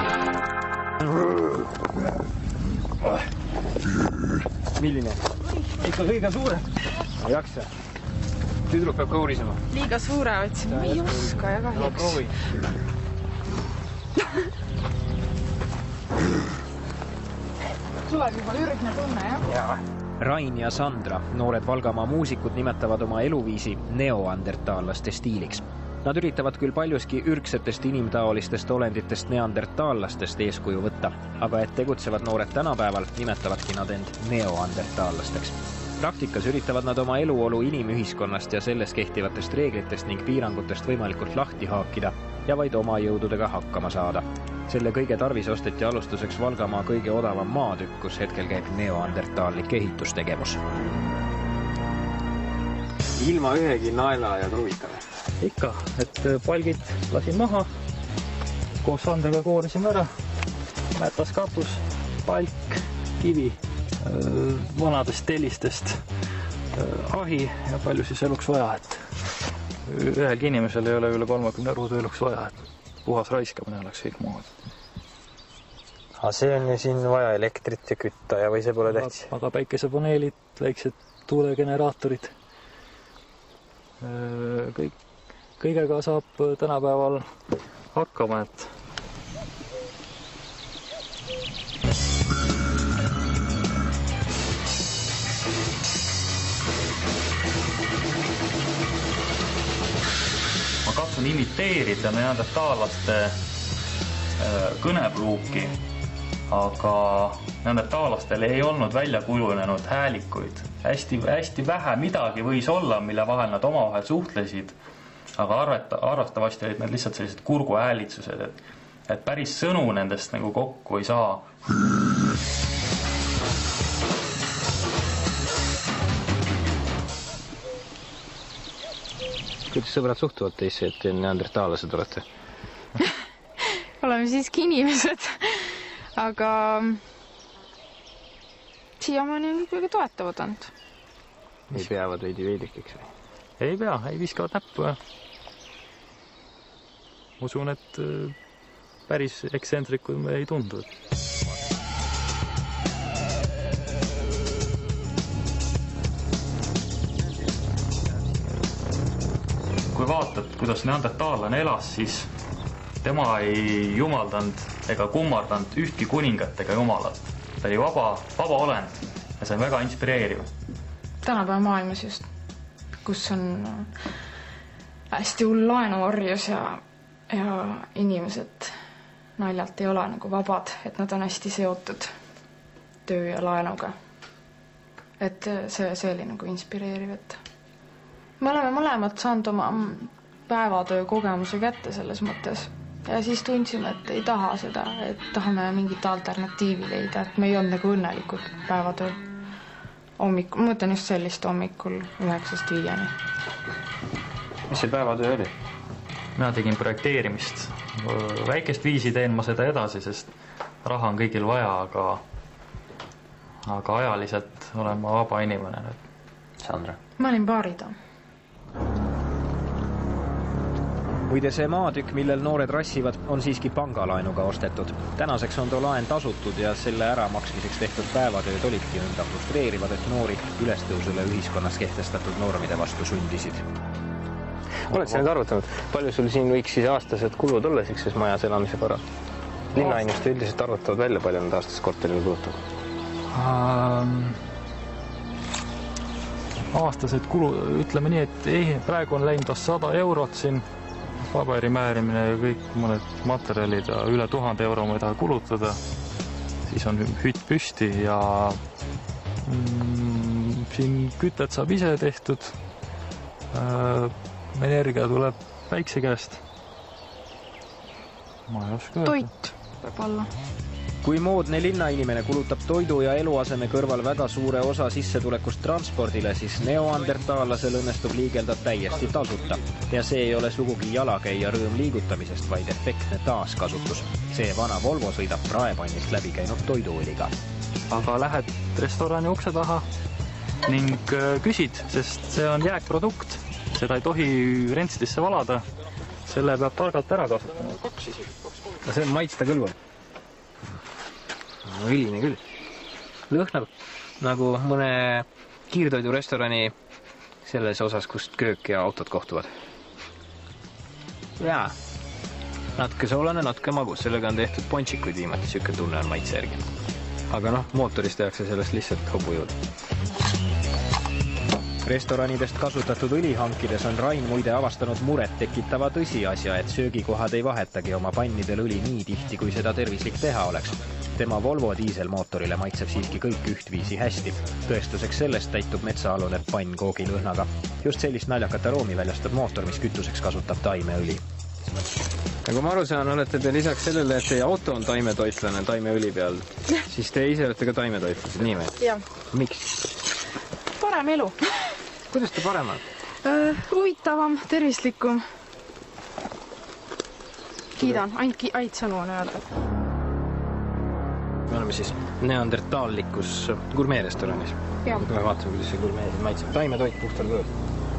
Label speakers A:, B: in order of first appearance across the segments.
A: Milline? Ikka kõige suurem. Ei jaksa. Tüdruk peab ka uurisema.
B: Liiga suure võtsin. Ma ei oska ja kahjuks. Tuleb juba ürgne tunne, jah?
A: Jaa.
C: Rain ja Sandra, noored Valgamaa muusikud, nimetavad oma eluviisi neoandertaallaste stiiliks. Nad üritavad küll paljuski ürgsetest inimtaolistest olenditest neandertaallastest eeskuju võtta, aga et tegutsevad noored tänapäeval, nimetavadki nad end neoandertaallasteks. Praktikas üritavad nad oma eluolu inimühiskonnast ja selles kehtivatest reeglitest ning piirangutest võimalikult lahti haakida ja vaid oma jõududega hakkama saada. Selle kõige tarvis osteti alustuseks Valgamaa kõige odavam maatükk, kus hetkel käib neoandertaallik ehitustegevus.
A: Ilma ühegi naela ja kruvitale.
D: Ikka, et palgid lasin maha, koos Sandriga koorisime ära, mätas kapus, palk, kivi, vanadest tellistest, ahi ja palju siis eluks vaja, et ühelgi inimesel ei ole üle 30 ruudu eluks vaja, et puhas raiskamine oleks kõik muud.
E: Aga see on ju siin vaja elektrit ja kütta ja või see pole tähtis?
D: Aga päikesepaneelid, väiksed tuulegeneraatorid, kõigega saab tänapäeval hakkama, et ma katsun imiteerida neandertaallaste kõnepruuki, aga neandertaallastel ei olnud välja kujunenud häälikuid. Hästi vähe midagi võis olla, mille vahel nad omavahel suhtlesid, aga arvatavasti olid need lihtsalt sellised kurguhäälitsused, et päris sõnu nendest nagu kokku ei saa.
E: Kuidas sõbrad suhtuvad teisse, et neandertaallased olete?
B: Oleme siiski inimesed, aga siiamaani on ikkagi toetavad olnud.
E: Ei peavad veidi veidikeks või?
D: Ei pea, ei viskavad näppu ja usun, et päris eksentrikud me ei tundu. Kui vaatad, kuidas neandertaallane elas, siis tema ei jumaldanud ega kummardanud ühtki kuningat ega jumalat. Ta oli vaba olend ja see on väga inspireeriv.
B: Tänapäeva maailmas just, kus on hästi hull laenuorjus ja inimesed naljalt ei ole nagu vabad, et nad on hästi seotud töö ja laenuga. Et see oli nagu inspireeriv, et me oleme mõlemad saanud oma päevatöö kogemuse kätte selles mõttes. Ja siis tundsime, et ei taha seda, et tahame mingit alternatiivi leida, et me ei olnud nagu õnnelikud päevatööl. Hommikul, ma mõtlen just sellist hommikul 9-5.
E: Mis see päevatöö oli?
D: Mina tegin projekteerimist. Väikest viisi teen ma seda edasi, sest raha on kõigil vaja, aga ajaliselt olen ma vaba inimene.
E: Sandra?
B: Ma olin baarida.
C: Muide see maatükk, millel noored rassivad, on siiski pangalaenuga ostetud. Tänaseks on too laen tasutud ja selle äramaksmiseks tehtud päevatööd olidki nõnda frustreerivad, et noori ülestõusule ühiskonnas kehtestatud normide vastu sundisid.
E: Oled sa nüüd arvutanud, palju sul siin võiks siis aastased kulud olla sellises majas elamise korral? Linnainimeste üldiselt arvutavad välja, palju nad aastas korterile kulutavad?
D: Aastased kulud, ütleme nii, et praegu on läinud 100 eurot siin, paberi määrimine ja kõik mõned materjalid ja üle 1000 euro ma ei taha kulutada. Siis on hütt püsti ja siin kütet saab ise tehtud. Energia tuleb päikse käest. Ma ei oska öelda.
B: Toit peab olla.
C: Kui moodne linnainimene kulutab toidu ja eluaseme kõrval väga suure osa sissetulekust transpordile, siis neoandertaallasel õnnestub liigelda täiesti tasuta. Ja see ei ole sugugi jalakäija rõõm liigutamisest, vaid efektne taaskasutus. See vana Volvo sõidab praepannist läbi käinud toiduõliga.
D: Aga lähed restorani ukse taha ning küsid, sest see on jääkprodukt. Seda ei tohi rentstisse valada. Selle peab targalt ära kasutama.
A: See on maitsta kõlbab.
E: no üline küll. Lõhnab nagu mõne kiirtoidurestorani selles osas, kust köök ja autod kohtuvad. Jaa, natuke soolane, natuke magus, sellega on tehtud ponšikuid viimati, siuke tunne on maitse järgi. Aga noh, mootoris tehakse sellest lihtsalt hobujõud.
C: Restoranidest kasutatud õli hankides on Rain muide avastanud muret tekitava tõsiasja, et söögikohad ei vahetagi oma pannidel õli nii tihti, kui seda tervislik teha oleks. Tema Volvo diiselmootorile maitseb siiski kõik ühtviisi hästi. Tõestuseks sellest täitub metsaalune pann koogilõhnaga. Just sellist naljakat aroomi väljastab mootor, mis kütuseks kasutab taimeõli.
E: Nagu ma aru saan, olete te lisaks sellele, et teie auto on taimetoitlane taimeõli peal, siis te ise olete ka taimetoitlased, nii või?
B: Jah.
E: Miks?
B: Parem elu.
E: Kuidas te parem on?
B: Huvitavam, tervislikum. Kiidan, ainult sõnu on öelda.
E: Me oleme siis neandertaallikus gurmeerestoranis.
B: Jah.
E: Me vaatame, kuidas see gurmee maitseb. Taimetoit puhtal kujul.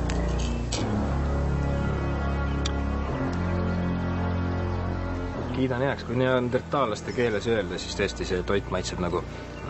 E: Kiidan heaks, kui neandertaallaste keeles öelda, siis tõesti see toit maitseb nagu...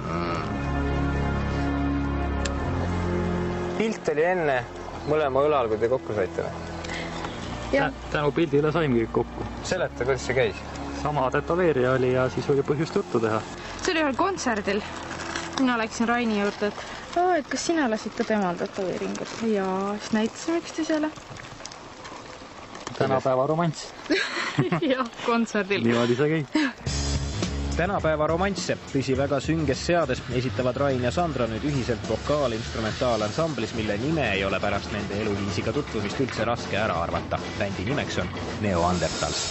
E: Pilt oli enne mõlema õlal, kui te kokku saite.
D: Tänu pildile saimegi kokku.
E: Seleta, kuidas see käis?
D: Sama tätoveerija oli ja siis oli põhjust juttu teha.
B: See oli ühel kontserdil. Mina läksin Raini juurde, et kas sina lasid ka temal tätoveeringut? Ja siis näitasime üksteisele.
D: Tänapäeva romanss.
B: Jah, kontserdil.
D: Niimoodi see käib.
C: Tänapäeva romansse, tõsi väga sünges seades, esitavad Rain ja Sandra nüüd ühiselt vokaal-instrumentaalansamblis, mille nime ei ole pärast nende eluviisiga tutvumist üldse raske ära arvata. Bändi nimeks on Neandertals.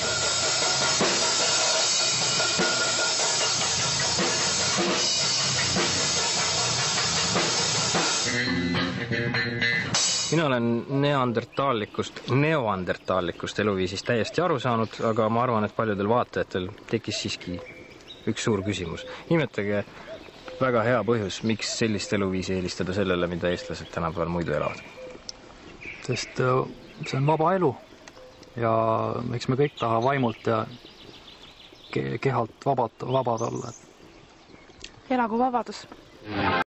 E: Mina olen neandertaallikust eluviisist täiesti aru saanud, aga ma arvan, et paljudel vaatajatel tekkis siiski üks suur küsimus. Nimetage väga hea põhjus, miks sellist eluviisi eelistada sellele, mida eestlased tänapäeval muidu elavad.
D: Sest see on vaba elu ja eks me kõik taha vaimult ja kehalt vabad olla.
B: Elagu vabadus.